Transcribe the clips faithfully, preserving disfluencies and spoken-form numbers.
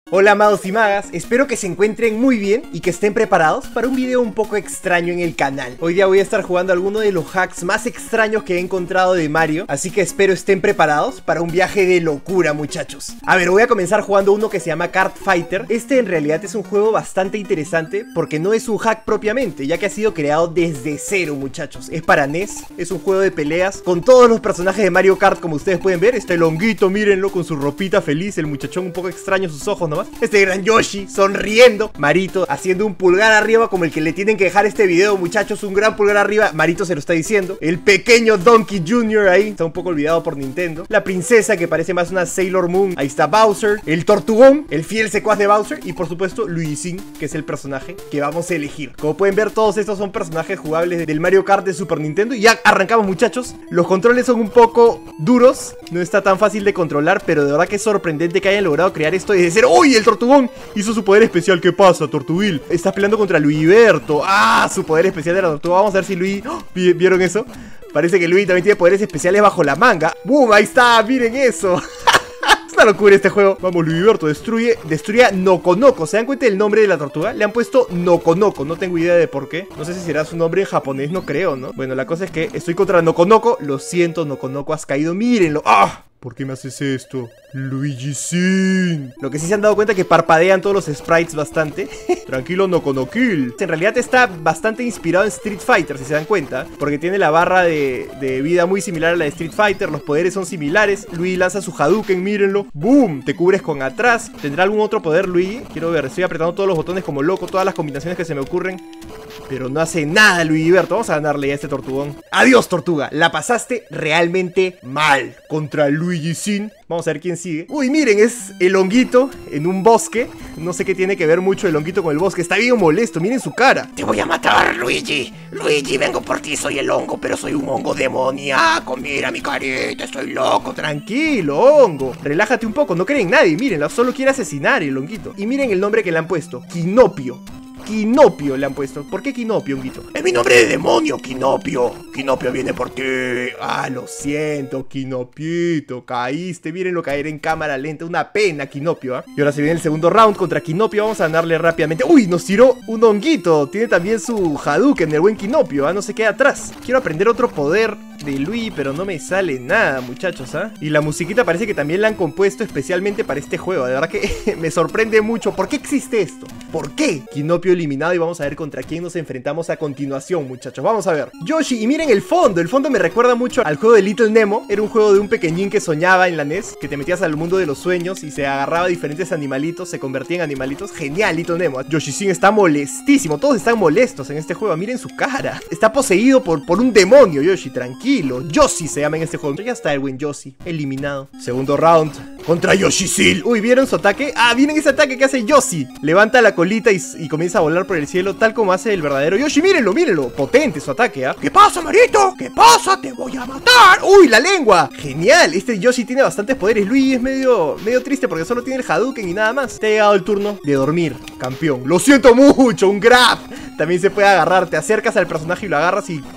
Hola amados y magas, espero que se encuentren muy bien y que estén preparados para un video un poco extraño en el canal. Hoy día voy a estar jugando alguno de los hacks más extraños que he encontrado de Mario, así que espero estén preparados para un viaje de locura, muchachos. A ver, voy a comenzar jugando uno que se llama Kart Fighter. Este en realidad es un juego bastante interesante porque no es un hack propiamente, ya que ha sido creado desde cero, muchachos. Es para N E S, es un juego de peleas con todos los personajes de Mario Kart, como ustedes pueden ver. Está el honguito, mírenlo, con su ropita feliz, el muchachón un poco extraño, sus ojos, ¿no? Este gran Yoshi sonriendo, Marito haciendo un pulgar arriba como el que le tienen que dejar este video, muchachos, un gran pulgar arriba. Marito se lo está diciendo. El pequeño Donkey junior ahí, está un poco olvidado por Nintendo. La princesa que parece más una Sailor Moon, ahí está Bowser. El tortugón, el fiel secuaz de Bowser. Y por supuesto Luigi, que es el personaje que vamos a elegir. Como pueden ver, todos estos son personajes jugables del Mario Kart de Super Nintendo. Y ya arrancamos, muchachos. Los controles son un poco duros, no está tan fácil de controlar, pero de verdad que es sorprendente que hayan logrado crear esto desde cero. ¡Uy! El tortugón hizo su poder especial. ¿Qué pasa, Tortuguil? Estás peleando contra Luigiberto. ¡Ah! Su poder especial de la tortuga. Vamos a ver si Luigi... ¡Oh! ¿Vieron eso? Parece que Luigi también tiene poderes especiales bajo la manga. ¡Bum! Ahí está, miren eso. Es una locura este juego. Vamos, Luigiberto, destruye, destruye a Nokonoko. ¿Se dan cuenta del nombre de la tortuga? Le han puesto Nokonoko, no tengo idea de por ququé. No sé si será su nombre en japonés, no creo, ¿no? Bueno, la cosa es que estoy contra Nokonoko. Lo siento, Nokonoko, has caído, mírenlo. ¡Ah! ¿Por qué me haces esto? Luigi Sin. Lo que sí se han dado cuenta es que parpadean todos los sprites bastante. Tranquilo, Nokonokil. En realidad está bastante inspirado en Street Fighter, si se dan cuenta, porque tiene la barra de, de vida muy similar a la de Street Fighter. Los poderes son similares. Luigi lanza su Hadouken, mírenlo. ¡Boom! Te cubres con atrás. ¿Tendrá algún otro poder Luigi? Quiero ver, estoy apretando todos los botones como loco, todas las combinaciones que se me ocurren, pero no hace nada Luigiberto. Vamos a ganarle a este tortugón. Adiós, tortuga, la pasaste realmente mal contra Luigi Sin. Vamos a ver quién sigue. Uy, miren, es el honguito en un bosque. No sé qué tiene que ver mucho el honguito con el bosque. Está bien molesto, miren su cara. Te voy a matar, Luigi. Luigi, vengo por ti, soy el hongo, pero soy un hongo demoníaco. Mira mi carita, estoy loco. Tranquilo, hongo. Relájate un poco, no creen en nadie, mírenlo. Solo quiere asesinar el honguito. Y miren el nombre que le han puesto, Kinopio. Kinopio le han puesto. ¿Por qué Kinopio, honguito? Es mi nombre de demonio, Kinopio. Kinopio viene por ti. Ah, lo siento, Kinopito. Caíste, mírenlo caer en cámara lenta. Una pena, Kinopio, ¿eh? Y ahora se viene el segundo round contra Kinopio. Vamos a ganarle rápidamente. ¡Uy! Nos tiró un honguito. Tiene también su Hadouken, el buen Kinopio, ¿eh? No se queda atrás. Quiero aprender otro poder de Luigi, pero no me sale nada, muchachos, ¿ah? ¿eh? Y la musiquita parece que también la han compuesto especialmente para este juego. De verdad que me sorprende mucho. ¿Por qué existe esto? ¿Por qué? Kinopio eliminado y vamos a ver contra quién nos enfrentamos a continuación, muchachos. Vamos a ver. Yoshi, y miren el fondo. El fondo me recuerda mucho al juego de Little Nemo. Era un juego de un pequeñín que soñaba en la N E S, que te metías al mundo de los sueños y se agarraba a diferentes animalitos, se convertía en animalitos. Genial, Little Nemo. Yoshi Sin está molestísimo. Todos están molestos en este juego. Miren su cara. Está poseído por, por un demonio, Yoshi. Tranquilo. Yoshi se llama en este juego. Ya está el buen Yoshi. Eliminado. Segundo round contra Yoshi Sin. Uy, ¿vieron su ataque? Ah, miren ese ataque que hace Yoshi. Levanta la colita y, y comienza a volar por el cielo, tal como hace el verdadero Yoshi. Mírenlo, mírenlo. Potente su ataque, ¿ah? ¿eh? ¿Qué pasa, Marito? ¿Qué pasa? Te voy a matar. ¡Uy, la lengua! Genial. Este Yoshi tiene bastantes poderes. Luigi es medio, medio triste porque solo tiene el Hadouken y nada más. Te ha llegado el turno de dormir, campeón. Lo siento mucho. Un grab. También se puede agarrar. Te acercas al personaje y lo agarras y...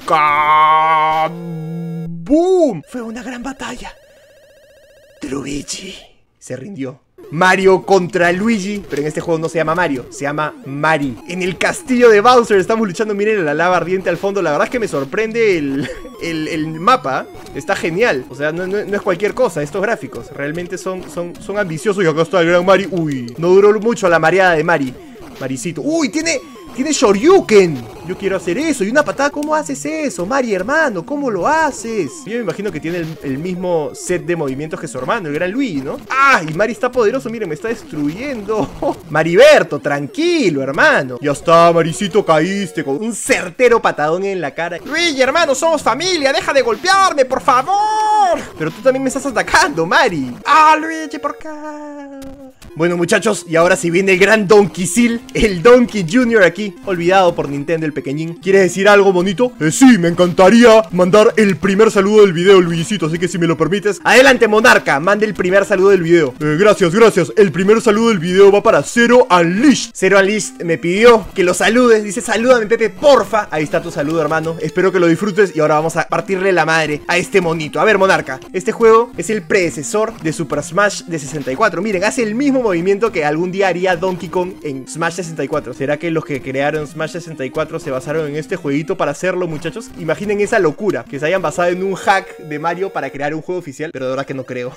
¡Boom! Fue una gran batalla. Luigi se rindió. Mario contra Luigi, pero en este juego no se llama Mario, se llama Mari. En el castillo de Bowser estamos luchando, miren la lava ardiente al fondo. La verdad es que me sorprende el, el, el mapa, está genial. O sea, no, no, no es cualquier cosa, estos gráficos realmente son, son, son ambiciosos. Y acá está el gran Mari. Uy, no duró mucho la mareada de Mari. Maricito, uy, tiene... Tiene Shoryuken. Yo quiero hacer eso. Y una patada. ¿Cómo haces eso, Mari, hermano? ¿Cómo lo haces? Yo me imagino que tiene el, el mismo set de movimientos que su hermano, el gran Luigi, ¿no? ¡Ah! Y Mari está poderoso. Miren, me está destruyendo. Mariberto, tranquilo, hermano. Ya está, Maricito, caíste con un certero patadón en la cara. Luigi, hermano, somos familia. Deja de golpearme, por favor. Pero tú también me estás atacando, Mari. ¡Ah, Luigi, por acá! Bueno, muchachos, y ahora sí viene el gran Donkey Seal, el Donkey junior aquí, olvidado por Nintendo, el pequeñín. ¿Quieres decir algo, monito? Eh, sí, me encantaría mandar el primer saludo del video, Luisito, así que si me lo permites. Adelante, monarca, mande el primer saludo del video. Eh, gracias, gracias. El primer saludo del video va para Zero Unleashed. Zero Unleashed me pidió que lo saludes. Dice, salúdame, Pepe, porfa. Ahí está tu saludo, hermano. Espero que lo disfrutes y ahora vamos a partirle la madre a este monito. A ver, monarca, este juego es el predecesor de Super Smash de sesenta y cuatro. Miren, hace el mismo movimiento que algún día haría Donkey Kong en Smash sesenta y cuatro. ¿Será que los que crearon Smash sesenta y cuatro se basaron en este jueguito para hacerlo, muchachos? Imaginen esa locura, que se hayan basado en un hack de Mario para crear un juego oficial. Pero de verdad que no creo.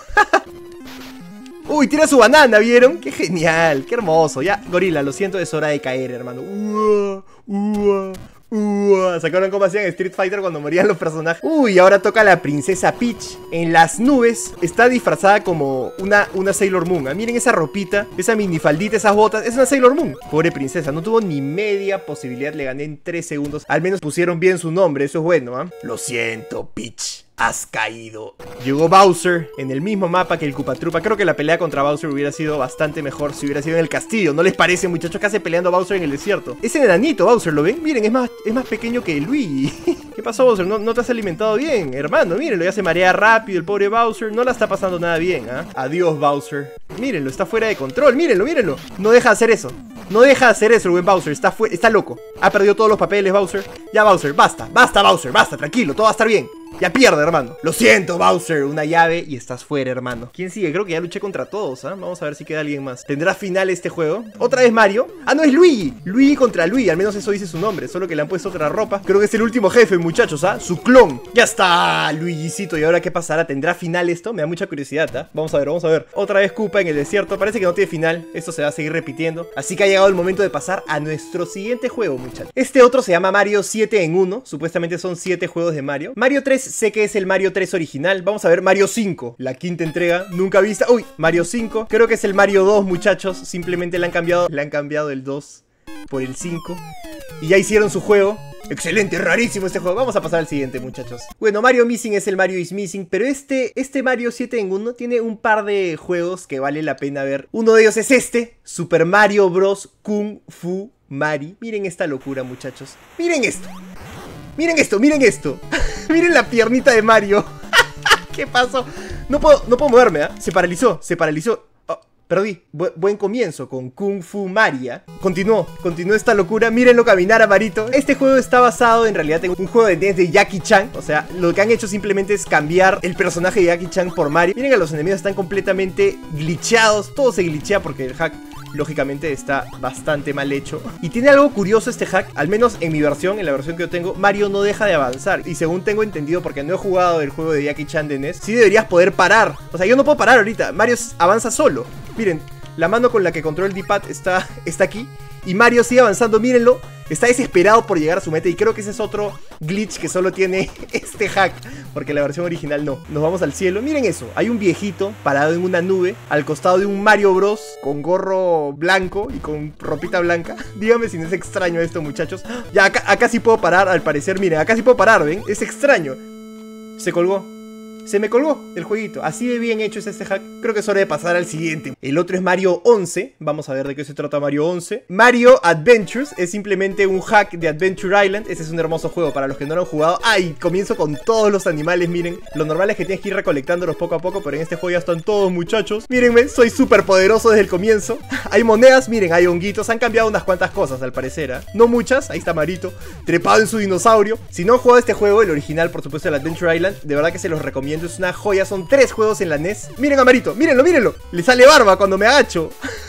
Uy, tira su banana, ¿vieron? Qué genial, qué hermoso. Ya, gorila, lo siento, es hora de caer, hermano. Uah, uah, uah. ¿Se acuerdan cómo hacían Street Fighter cuando morían los personajes? Uy, ahora toca la princesa Peach. En las nubes está disfrazada como una, una Sailor Moon. ¿Ah? Miren esa ropita, esa minifaldita, esas botas. Es una Sailor Moon. Pobre princesa, no tuvo ni media posibilidad. Le gané en tres segundos. Al menos pusieron bien su nombre, eso es bueno, ¿ah? Lo siento, Peach. Has caído. Llegó Bowser en el mismo mapa que el Koopa Troopa. Creo que la pelea contra Bowser hubiera sido bastante mejor si hubiera sido en el castillo. ¿No les parece, muchachos? ¿Qué hace peleando Bowser en el desierto? Es enanito Bowser, ¿lo ven? Miren, es más, es más pequeño que Luigi. ¿Qué pasó, Bowser? No, no te has alimentado bien, hermano. Mírenlo, ya se marea rápido el pobre Bowser. No la está pasando nada bien, ¿ah? ¿eh? Adiós, Bowser. Mírenlo, está fuera de control. Mírenlo, mírenlo. No deja de hacer eso. No deja de hacer eso el buen Bowser. Está, está loco. Ha perdido todos los papeles, Bowser. Ya, Bowser, basta. Basta, Bowser, basta. Tranquilo, todo va a estar bien. Ya pierde, hermano. Lo siento, Bowser. Una llave y estás fuera, hermano. ¿Quién sigue? Creo que ya luché contra todos, ¿ah? ¿eh? Vamos a ver si queda alguien más. ¿Tendrá final este juego? ¿Otra vez Mario? Ah, no, es Luigi. Luigi contra Luigi. Al menos eso dice su nombre. Solo que le han puesto otra ropa. Creo que es el último jefe, muchachos, ¿ah? ¿eh? Su clon. Ya está, Luigicito. ¿Y ahora qué pasará? ¿Tendrá final esto? Me da mucha curiosidad, ¿ah? ¿eh? Vamos a ver, vamos a ver. Otra vez Koopa en el desierto. Parece que no tiene final. Esto se va a seguir repitiendo. Así que ha llegado el momento de pasar a nuestro siguiente juego, muchachos. Este otro se llama Mario siete en uno. Supuestamente son siete juegos de Mario. Mario tres sé que es el Mario tres original. Vamos a ver Mario cinco, la quinta entrega nunca vista. Uy, Mario cinco, creo que es el Mario dos, muchachos. Simplemente le han cambiado, le han cambiado el dos por el cinco y ya hicieron su juego. Excelente, rarísimo este juego. Vamos a pasar al siguiente, muchachos. Bueno, Mario Missing es el Mario is Missing, pero este, este Mario siete en uno tiene un par de juegos que vale la pena ver. Uno de ellos es este, Super Mario Bros. Kung Fu Mari. Miren esta locura, muchachos. Miren esto. Miren esto, miren esto. Miren la piernita de Mario. ¿Qué pasó? No puedo, no puedo moverme, ¿eh? Se paralizó, se paralizó. Oh, perdí. Bu buen comienzo con Kung Fu Maria. Continuó, continuó esta locura. Mírenlo caminar a Marito. Este juego está basado en realidad en un juego de NES de Jackie Chan. O sea, lo que han hecho simplemente es cambiar el personaje de Jackie Chan por Mario. Miren que los enemigos están completamente glitchados. Todo se glitchea porque el hack, lógicamente, está bastante mal hecho. Y tiene algo curioso este hack. Al menos en mi versión, en la versión que yo tengo, Mario no deja de avanzar. Y según tengo entendido, porque no he jugado el juego de Jackie Chan de NES, sí deberías poder parar. O sea, yo no puedo parar ahorita. Mario avanza solo. Miren, la mano con la que controla el D-pad está, está aquí. Y Mario sigue avanzando, mírenlo. Está desesperado por llegar a su meta. Y creo que ese es otro glitch que solo tiene este hack, porque la versión original no. Nos vamos al cielo, miren eso. Hay un viejito parado en una nube al costado de un Mario Bros con gorro blanco y con ropita blanca. Díganme si no es extraño esto, muchachos. Ya, acá, acá sí puedo parar, al parecer. Miren, acá sí puedo parar, ¿ven? Es extraño. Se colgó. Se me colgó el jueguito. Así de bien hecho es este hack. Creo que es hora de pasar al siguiente. El otro es Mario once. Vamos a ver de qué se trata Mario once. Mario Adventures es simplemente un hack de Adventure Island. Ese es un hermoso juego para los que no lo han jugado. ¡Ay! Comienzo con todos los animales, miren. Lo normal es que tienes que ir recolectándolos poco a poco, pero en este juego ya están todos, muchachos. Mírenme, soy súper poderoso desde el comienzo. Hay monedas, miren, hay honguitos. Han cambiado unas cuantas cosas al parecer, ¿eh? No muchas. Ahí está Marito, trepado en su dinosaurio. Si no han jugado este juego, el original, por supuesto, el Adventure Island, de verdad que se los recomiendo. Es una joya, son tres juegos en la NES. Miren a Marito, mírenlo, mírenlo. Le sale barba cuando me agacho.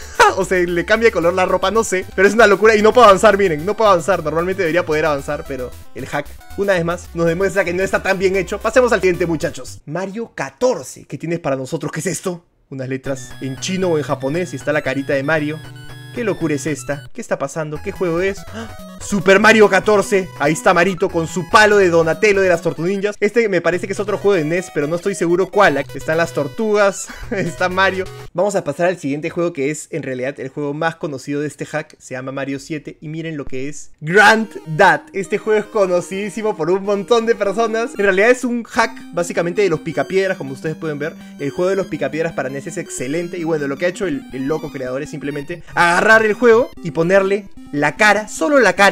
O sea, le cambia de color la ropa, no sé. Pero es una locura y no puedo avanzar, miren. No puedo avanzar, normalmente debería poder avanzar, pero el hack, una vez más, nos demuestra que no está tan bien hecho. Pasemos al siguiente, muchachos. Mario catorce, ¿qué tienes para nosotros? ¿Qué es esto? Unas letras en chino o en japonés y está la carita de Mario. ¿Qué locura es esta? ¿Qué está pasando? ¿Qué juego es? Super Mario catorce. Ahí está Marito con su palo de Donatello de las Tortuninjas. Este me parece que es otro juego de NES, pero no estoy seguro cuál. Están las tortugas, está Mario. Vamos a pasar al siguiente juego, que es en realidad el juego más conocido de este hack. Se llama Mario siete y miren lo que es Grand Dad. Este juego es conocidísimo por un montón de personas. En realidad es un hack básicamente de los picapiedras, como ustedes pueden ver. El juego de los picapiedras para NES es excelente. Y bueno, lo que ha hecho el, el loco creador es simplemente agarrar el juego y ponerle la cara, solo la cara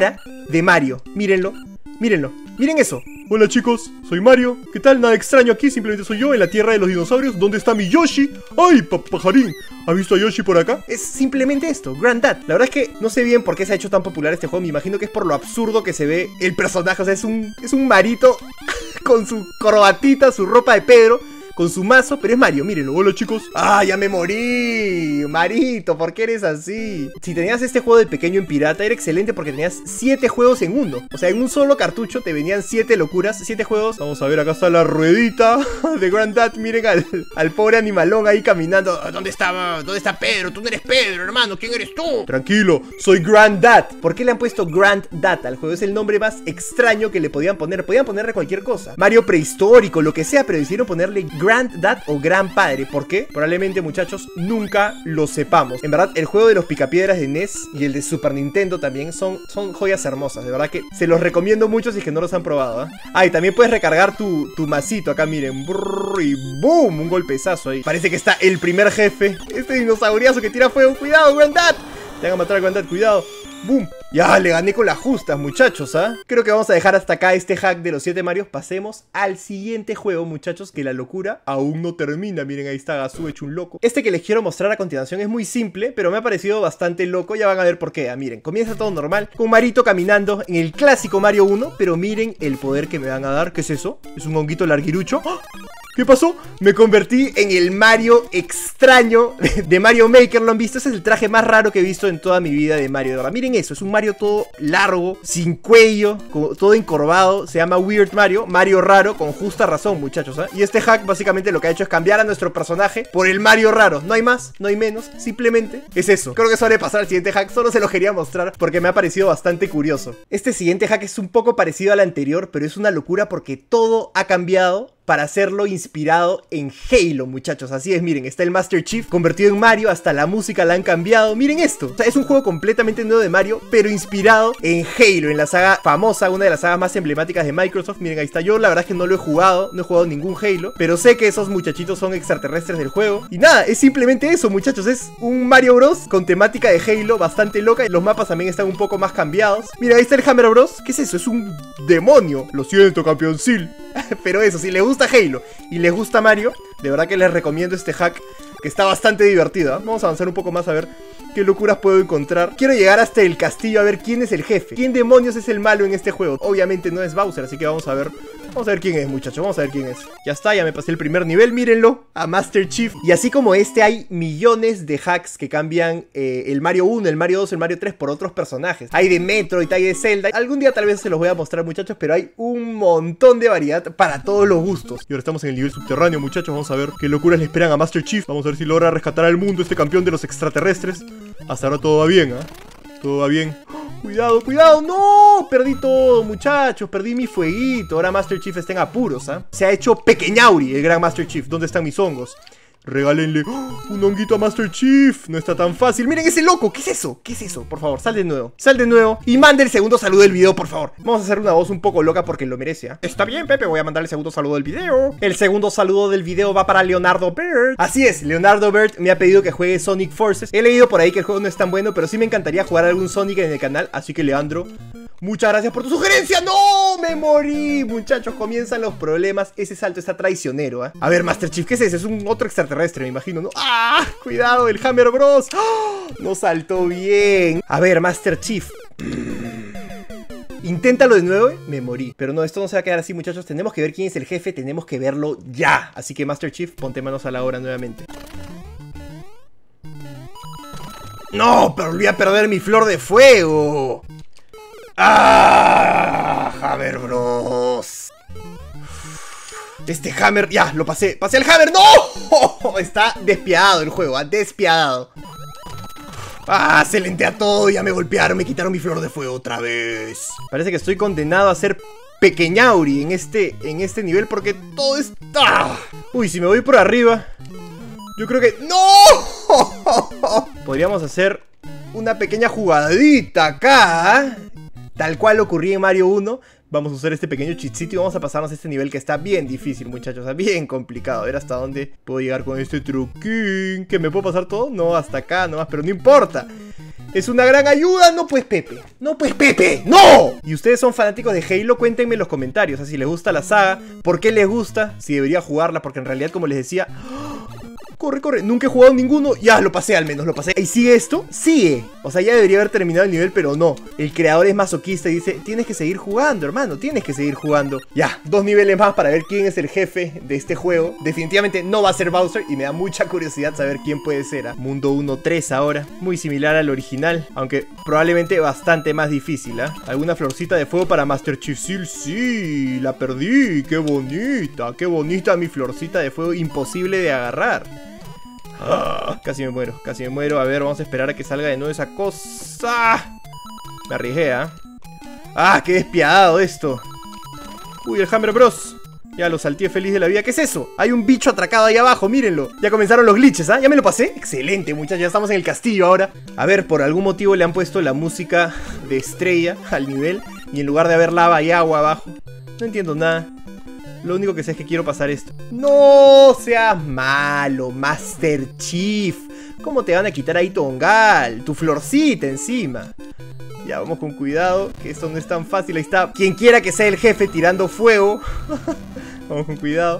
de Mario. Mírenlo, mírenlo, miren eso. Hola chicos, soy Mario. ¿Qué tal? Nada extraño aquí, simplemente soy yo en la tierra de los dinosaurios. ¿Dónde está mi Yoshi? ¡Ay, pa pajarín! ¿Has visto a Yoshi por acá? Es simplemente esto, Granddad. La verdad es que no sé bien por qué se ha hecho tan popular este juego. Me imagino que es por lo absurdo que se ve el personaje. O sea, es un, es un marito con su corbatita, su ropa de Pedro, con su mazo, pero es Mario, mírenlo. Hola chicos. ¡Ah, ya me morí! Marito, ¿por qué eres así? Si tenías este juego del pequeño en pirata, era excelente porque tenías siete juegos en uno. O sea, en un solo cartucho te venían siete locuras, siete juegos. Vamos a ver, acá está la ruedita de Granddad. Miren al, al pobre animalón ahí caminando. ¿Dónde está, ¿Dónde está Pedro? Tú no eres Pedro, hermano. ¿Quién eres tú? Tranquilo, soy Granddad. ¿Por qué le han puesto Granddad al juego? Es el nombre más extraño que le podían poner. Podían ponerle cualquier cosa. Mario prehistórico, lo que sea, pero decidieron ponerle Granddad o Gran Padre. ¿Por qué? Probablemente, muchachos, nunca lo sepamos. En verdad, el juego de los picapiedras de N E S y el de Super Nintendo también son, son joyas hermosas. De verdad que se los recomiendo mucho si es que no los han probado, ¿eh? Ah, y también puedes recargar tu, tu masito acá, miren. Brrr, y boom, un golpezazo ahí. Parece que está el primer jefe. Este dinosauriazo que tira fuego. ¡Cuidado, Granddad! Te van a matar a Granddad, cuidado. ¡Boom! Ya, le gané con las justas, muchachos, ¿ah? ¿eh? Creo que vamos a dejar hasta acá este hack de los siete Marios. Pasemos al siguiente juego, muchachos, que la locura aún no termina. Miren, ahí está Gazú hecho un loco. Este que les quiero mostrar a continuación es muy simple, pero me ha parecido bastante loco. Ya van a ver por qué. Ah, miren, comienza todo normal, con Marito caminando en el clásico Mario uno, pero miren el poder que me van a dar. ¿Qué es eso? ¿Es un honguito larguirucho? ¡Oh! ¿Qué pasó? Me convertí en el Mario extraño de Mario Maker. ¿Lo han visto? Ese es el traje más raro que he visto en toda mi vida de Mario. De verdad, miren eso. Es un Mario todo largo, sin cuello, todo encorvado. Se llama Weird Mario. Mario raro, con justa razón, muchachos, ¿eh? Y este hack básicamente lo que ha hecho es cambiar a nuestro personaje por el Mario raro. No hay más, no hay menos. Simplemente es eso. Creo que eso haré pasar al siguiente hack. Solo se lo quería mostrar porque me ha parecido bastante curioso. Este siguiente hack es un poco parecido al anterior, pero es una locura porque todo ha cambiado para hacerlo inspirado en Halo, muchachos. Así es, miren, está el Master Chief convertido en Mario, hasta la música la han cambiado. Miren esto, o sea, es un juego completamente nuevo de Mario, pero inspirado en Halo, en la saga famosa, una de las sagas más emblemáticas de Microsoft. Miren, ahí está. Yo la verdad es que no lo he jugado, no he jugado ningún Halo, pero sé que esos muchachitos son extraterrestres del juego. Y nada, es simplemente eso, muchachos. Es un Mario Bros con temática de Halo bastante loca. Los mapas también están un poco más cambiados. Mira, ahí está el Hammer Bros. ¿Qué es eso? Es un demonio. Lo siento, campeoncil. Pero eso, si les gusta Halo y les gusta Mario, de verdad que les recomiendo este hack, que está bastante divertido, ¿eh? Vamos a avanzar un poco más a ver qué locuras puedo encontrar. Quiero llegar hasta el castillo a ver quién es el jefe. ¿Quién demonios es el malo en este juego? Obviamente no es Bowser, así que vamos a ver. Vamos a ver quién es, muchachos, vamos a ver quién es. Ya está, ya me pasé el primer nivel, mírenlo, a Master Chief. Y así como este, hay millones de hacks que cambian eh, el Mario uno, el Mario dos, el Mario tres por otros personajes. Hay de Metroid, hay de Zelda. Algún día tal vez se los voy a mostrar, muchachos, pero hay un montón de variedad para todos los gustos. Y ahora estamos en el nivel subterráneo, muchachos. Vamos a ver qué locuras le esperan a Master Chief. Vamos a ver si logra rescatar al mundo, este campeón de los extraterrestres. Hasta ahora todo va bien, ¿eh? Todo va bien. Cuidado, cuidado, no, perdí todo, muchachos, perdí mi fueguito. Ahora Master Chief está en apuros, ¿ah? ¿eh? Se ha hecho pequeñauri el gran Master Chief. ¿Dónde están mis hongos? Regálenle ¡oh! un honguito a Master Chief. No está tan fácil. Miren ese loco, ¿qué es eso? ¿Qué es eso? Por favor, sal de nuevo, sal de nuevo y mande el segundo saludo del video, por favor. Vamos a hacer una voz un poco loca porque lo merece, ¿eh? Está bien, Pepe, voy a mandar el segundo saludo del video. El segundo saludo del video va para Leonardo Bird. Así es, Leonardo Bird me ha pedido que juegue Sonic Forces. He leído por ahí que el juego no es tan bueno, pero sí me encantaría jugar algún Sonic en el canal. Así que, Leandro, muchas gracias por tu sugerencia. ¡No! Me morí, muchachos. Comienzan los problemas. Ese salto está traicionero, ¿eh? A ver, Master Chief, ¿qué es ese? Es un otro extraterrestre, me imagino, ¿no? ¡Ah! Cuidado, el Hammer Bros. ¡Oh! No saltó bien. A ver, Master Chief. Inténtalo de nuevo, ¿eh? Me morí. Pero no, esto no se va a quedar así, muchachos. Tenemos que ver quién es el jefe. Tenemos que verlo ya. Así que, Master Chief, ponte manos a la obra nuevamente. No, pero volví a perder mi flor de fuego. ¡Ah! Hammer Bros. Este Hammer, ya, lo pasé. ¡Pasé el Hammer! ¡No! Está despiadado el juego, ¿eh? Despiadado. ¡Ah! Se lentea todo, ya me golpearon, me quitaron mi flor de fuego otra vez. Parece que estoy condenado a ser pequeñauri en este, en este nivel porque todo está... Uy, si me voy por arriba, yo creo que... ¡No! Podríamos hacer una pequeña jugadita acá, ¿eh? Tal cual ocurría en Mario uno. Vamos a usar este pequeño cheatcito y vamos a pasarnos a este nivel que está bien difícil, muchachos. Bien complicado. A ver hasta dónde puedo llegar con este truquín. ¿Que me puedo pasar todo? No, hasta acá nomás, pero no importa. Es una gran ayuda. No pues Pepe. No pues Pepe. ¡No! Y ustedes son fanáticos de Halo, cuéntenme en los comentarios. O sea, si les gusta la saga, por qué les gusta, si debería jugarla, porque en realidad, como les decía... Corre, corre, nunca he jugado ninguno. Ya, lo pasé al menos, lo pasé. ¿Y sigue esto? Sigue. O sea, ya debería haber terminado el nivel, pero no. El creador es masoquista y dice, tienes que seguir jugando, hermano, tienes que seguir jugando. Ya, dos niveles más para ver quién es el jefe de este juego. Definitivamente no va a ser Bowser y me da mucha curiosidad saber quién puede ser. ¿eh? Mundo uno tres ahora, muy similar al original, aunque probablemente bastante más difícil. ¿eh? ¿Alguna florcita de fuego para Master Chief Seal? Sí, la perdí. Qué bonita, qué bonita mi florcita de fuego, imposible de agarrar. Ah, casi me muero, casi me muero. A ver, vamos a esperar a que salga de nuevo esa cosa. Me arriesgué, ¿eh? Ah, qué despiadado esto. Uy, el Hammer Bros. Ya lo salté feliz de la vida. ¿Qué es eso? Hay un bicho atracado ahí abajo, mírenlo. Ya comenzaron los glitches, ¿ah? ¿eh? ¿Ya me lo pasé? Excelente, muchachos, ya estamos en el castillo ahora. A ver, por algún motivo le han puesto la música de estrella al nivel y en lugar de haber lava hay agua abajo. No entiendo nada. Lo único que sé es que quiero pasar esto. ¡No seas malo, Master Chief! ¿Cómo te van a quitar ahí tu ongal? Tu florcita encima. Ya, vamos con cuidado, que esto no es tan fácil. Ahí está, quien quiera que sea el jefe tirando fuego. Vamos con cuidado.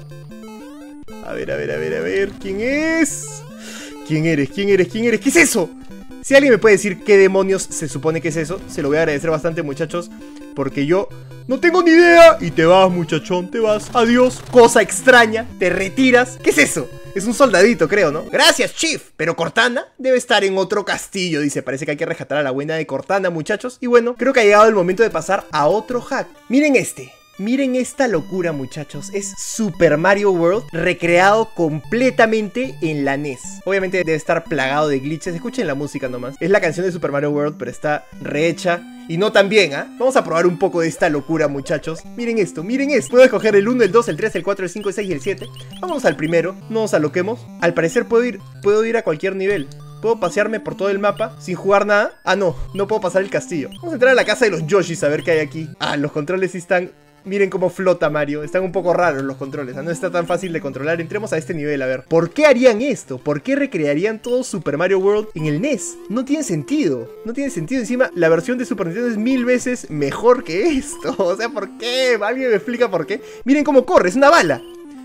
A ver, a ver, a ver, a ver. ¿Quién es? ¿Quién eres? ¿Quién eres? ¿Quién eres? ¿Qué es eso? Si alguien me puede decir qué demonios se supone que es eso, se lo voy a agradecer bastante, muchachos, porque yo no tengo ni idea. Y te vas, muchachón, te vas. Adiós. Cosa extraña, te retiras. ¿Qué es eso? Es un soldadito, creo, ¿no? Gracias, Chief. Pero Cortana debe estar en otro castillo, dice. Parece que hay que rescatar a la buena de Cortana, muchachos. Y bueno, creo que ha llegado el momento de pasar a otro hack. Miren este. Miren esta locura, muchachos. Es Super Mario World recreado completamente en la N E S. Obviamente debe estar plagado de glitches. Escuchen la música nomás. Es la canción de Super Mario World, pero está rehecha. Y no tan bien, ¿ah? ¿eh? Vamos a probar un poco de esta locura, muchachos. Miren esto, miren esto. Puedo escoger el uno, el dos, el tres, el cuatro, el cinco, el seis y el siete. Vamos al primero. No nos aloquemos. Al parecer puedo ir, puedo ir a cualquier nivel. ¿Puedo pasearme por todo el mapa sin jugar nada? Ah, no, no puedo pasar el castillo. Vamos a entrar a la casa de los Yoshis a ver qué hay aquí. Ah, los controles sí están... Miren cómo flota Mario, están un poco raros los controles, no está tan fácil de controlar. Entremos a este nivel, a ver. ¿Por qué harían esto? ¿Por qué recrearían todo Super Mario World en el N E S? No tiene sentido, no tiene sentido. Encima, la versión de Super Nintendo es mil veces mejor que esto. O sea, ¿por qué? ¿Alguien me explica por qué? Miren cómo corre, es una bala.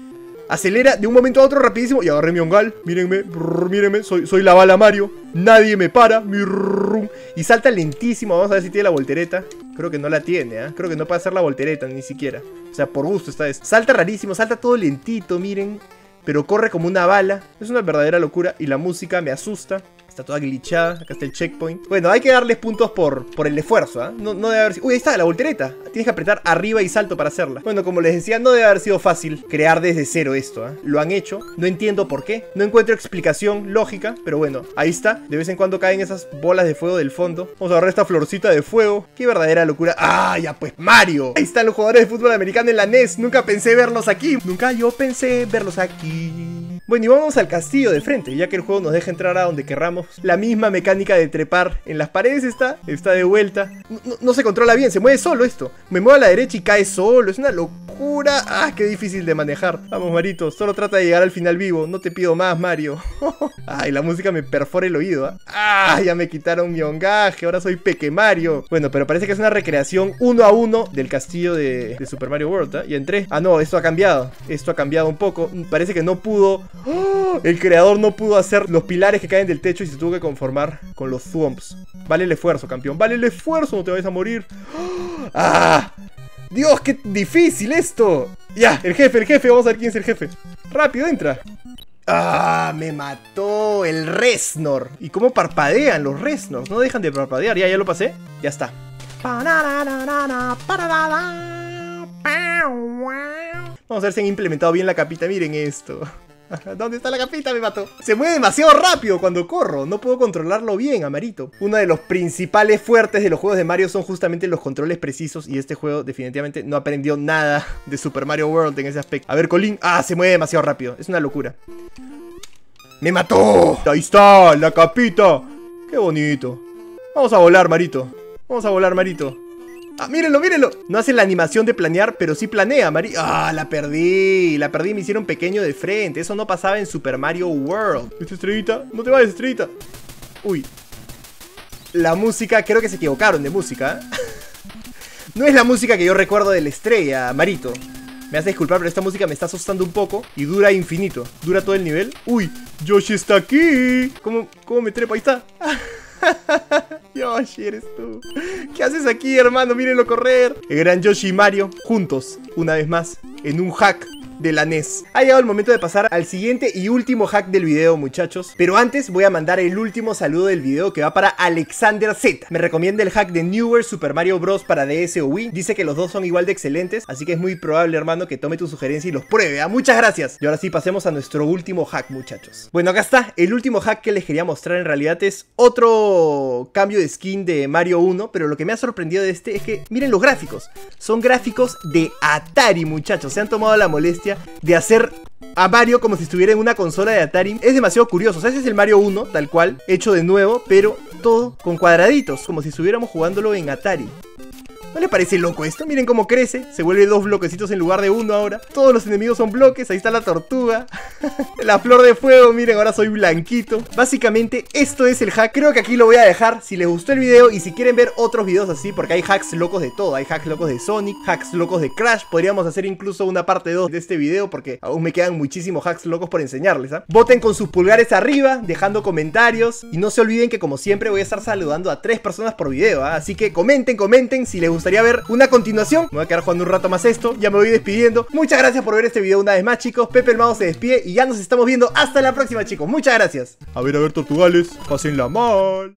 Acelera de un momento a otro rapidísimo. Y agarré mi ongal, mírenme, brrr, mírenme, soy, soy la bala Mario. Nadie me para, brrr, y salta lentísimo. Vamos a ver si tiene la voltereta. Creo que no la tiene, ¿eh? Creo que no puede hacer la voltereta ni siquiera. O sea, por gusto esta vez. Salta rarísimo, salta todo lentito, miren. Pero corre como una bala. Es una verdadera locura y la música me asusta. Está toda glitchada, acá está el checkpoint. Bueno, hay que darles puntos por, por el esfuerzo, ¿eh? No, no debe haber sido... Uy, ahí está, la voltereta. Tienes que apretar arriba y salto para hacerla. Bueno, como les decía, no debe haber sido fácil crear desde cero esto, ¿eh? Lo han hecho, no entiendo por qué. No encuentro explicación lógica, pero bueno, ahí está. De vez en cuando caen esas bolas de fuego del fondo. Vamos a agarrar esta florcita de fuego. Qué verdadera locura. ¡Ah, ya pues, Mario! Ahí están los jugadores de fútbol americano en la N E S. Nunca pensé verlos aquí. Nunca yo pensé verlos aquí. Bueno, y vamos al castillo de frente, ya que el juego nos deja entrar a donde querramos. La misma mecánica de trepar en las paredes está, está de vuelta. No, no, no se controla bien, se mueve solo esto. Me muevo a la derecha y cae solo, es una locura. Ah, qué difícil de manejar. Vamos, Marito, solo trata de llegar al final vivo. No te pido más, Mario. Ay, la música me perfora el oído, ¿eh? Ah, ya me quitaron mi hongaje, ahora soy Peque Mario. Bueno, pero parece que es una recreación uno a uno del castillo de, de Super Mario World, ¿eh? Y entré. Ah, no, esto ha cambiado. Esto ha cambiado un poco. Parece que no pudo... ¡Oh! El creador no pudo hacer los pilares que caen del techo y se tuvo que conformar con los thwomps. Vale el esfuerzo, campeón. Vale el esfuerzo, no te vayas a morir. ¡Oh! ¡Ah! Dios, qué difícil esto. Ya, el jefe, el jefe. Vamos a ver quién es el jefe. Rápido, entra. ¡Ah! Me mató el Reznor. ¿Y cómo parpadean los Reznors? No dejan de parpadear. Ya, ya lo pasé. Ya está. Vamos a ver si han implementado bien la capita. Miren esto. ¿Dónde está la capita? Me mató. Se mueve demasiado rápido cuando corro. No puedo controlarlo bien, Amarito. Uno de los principales fuertes de los juegos de Mario son justamente los controles precisos. Y este juego definitivamente no aprendió nada de Super Mario World en ese aspecto. A ver, Colín. Ah, se mueve demasiado rápido. Es una locura. ¡Me mató! Ahí está, la capita. Qué bonito. Vamos a volar, Marito. Vamos a volar, Marito. ¡Ah, mírenlo, mírenlo! No hace la animación de planear, pero sí planea, Mari. ¡Ah, la perdí! La perdí y me hicieron pequeño de frente. Eso no pasaba en Super Mario World. ¿Esta estrellita? No te vayas, estrellita. Uy. la música, creo que se equivocaron de música. No es la música que yo recuerdo de la estrella, Marito. Me hace disculpar, pero esta música me está asustando un poco. Y dura infinito. Dura todo el nivel. ¡Uy! ¡Yoshi está aquí! ¿Cómo, cómo me trepo? Ahí está. Yoshi, eres tú. ¿Qué haces aquí, hermano? Mírenlo correr. El gran Yoshi y Mario juntos, una vez más, en un hack de la N E S. Ha llegado el momento de pasar al siguiente y último hack del video, muchachos. Pero antes voy a mandar el último saludo del video, que va para Alexander Z. Me recomienda el hack de Newer Super Mario Bros. Para D S o Wii. Dice que los dos son igual de excelentes, así que es muy probable, hermano, que tome tu sugerencia y los pruebe, ¿eh? Muchas gracias. Y ahora sí, pasemos a nuestro último hack, muchachos. Bueno, acá está. El último hack que les quería mostrar en realidad es otro cambio de skin de Mario uno, pero lo que me ha sorprendido de este es que, miren los gráficos. Son gráficos de Atari, muchachos. Se han tomado la molestia de hacer a Mario como si estuviera en una consola de Atari. Es demasiado curioso. O sea, ese es el Mario uno, tal cual, hecho de nuevo, pero todo con cuadraditos, como si estuviéramos jugándolo en Atari. ¿No le parece loco esto? Miren cómo crece. Se vuelve dos bloquecitos en lugar de uno ahora. Todos los enemigos son bloques. Ahí está la tortuga. La flor de fuego. Miren, ahora soy blanquito. Básicamente esto es el hack. Creo que aquí lo voy a dejar. Si les gustó el video y si quieren ver otros videos así, porque hay hacks locos de todo. Hay hacks locos de Sonic, hacks locos de Crash. Podríamos hacer incluso una parte dos de este video, porque aún me quedan muchísimos hacks locos por enseñarles, ¿eh? Voten con sus pulgares arriba, dejando comentarios. Y no se olviden que, como siempre, voy a estar saludando a tres personas por video, ¿eh? Así que comenten, comenten si les gustaría ver una continuación. Me voy a quedar jugando un rato más esto. Ya me voy despidiendo. Muchas gracias por ver este video una vez más, chicos. Pepe el Mago se despide y ya nos estamos viendo hasta la próxima, chicos. Muchas gracias. A ver, a ver, Tortugales, pásenla mal.